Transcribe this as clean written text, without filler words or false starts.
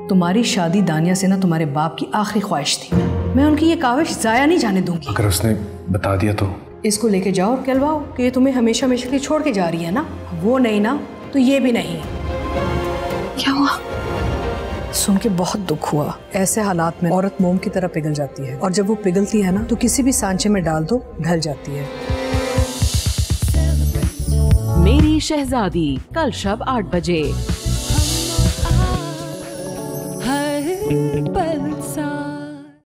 तुम्हारी शादी दानिया से ना तुम्हारे बाप की आखिरी ख्वाहिश थी। मैं उनकी ये काविश जाया नहीं जाने दूंगी। अगर उसने बता दिया तो? इसको लेके जाओ और कहलवाओ कि ये तुम्हें हमेशा हमेशा के लिए छोड़ के जा रही है ना। वो नहीं ना तो ये भी नहीं। क्या हुआ? सुन के बहुत दुख हुआ। ऐसे हालात में औरत मोम की तरह पिघल जाती है और जब वो पिघलती है ना तो किसी भी सांचे में डाल दो ढल जाती है। मेरी शहजादी कल शब 8 बजे।